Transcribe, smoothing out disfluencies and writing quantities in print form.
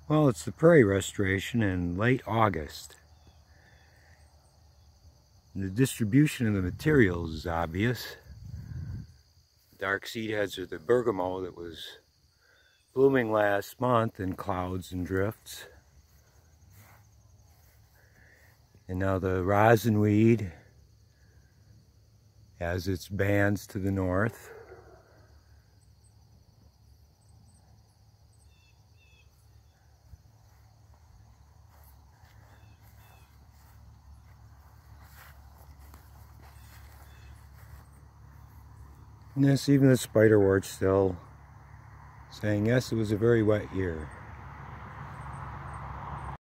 Well, it's the prairie restoration in late August. The distribution of the materials is obvious. Dark seed heads are the bergamot that was blooming last month in clouds and drifts. And now the rosinweed has its bands to the north. And yes, even the spiderwort still saying, yes, it was a very wet year.